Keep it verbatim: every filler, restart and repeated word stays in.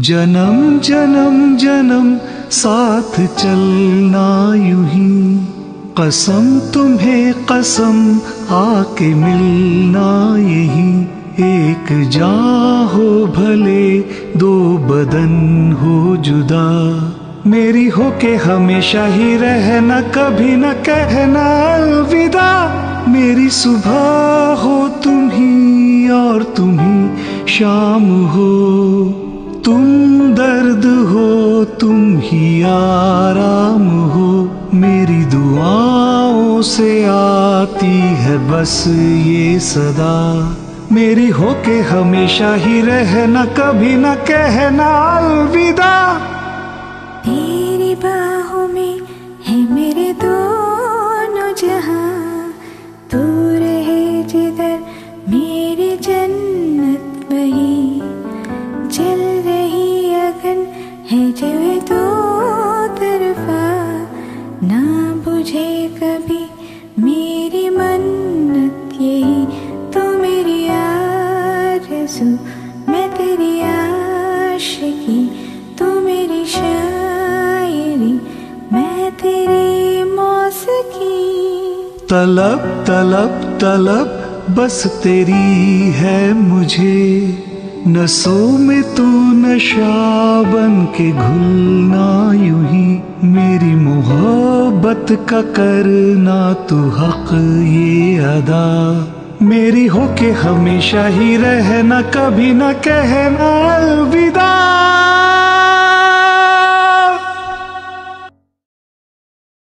जन्म जन्म जन्म साथ चलना यूं ही, कसम तुम्हें कसम आके मिलना यही। एक जान हो भले दो बदन हो जुदा, मेरी हो के हमेशा ही रहना, कभी न कहना अलविदा। मेरी सुबह हो तुम ही और तुम ही शाम हो, तुम दर्द हो तुम ही आराम हो। मेरी दुआओं से आती है बस ये सदा, मेरी हो के हमेशा ही रहना, कभी न कहना अलविदा। तेरी बाहों में है मेरे दोनों जहां, तू रहे जिधर मेरी जन्नत वही। जल रही अगन है जो दो तरफा, ना बुझे कभी मेरी मन्नत यही। तू मेरी आरज़ू मैं तेरी आशिकी, तू मेरी शायरी मैं तेरी मौसीकी। तलब तलब तलब बस तेरी है मुझे, नसों में तू नशा बन के घुलना यूं ही। मेरी मोहब्बत का करना तू हक ये अदा, मेरी हो के हमेशा ही रहना, कभी न कहना अलविदा।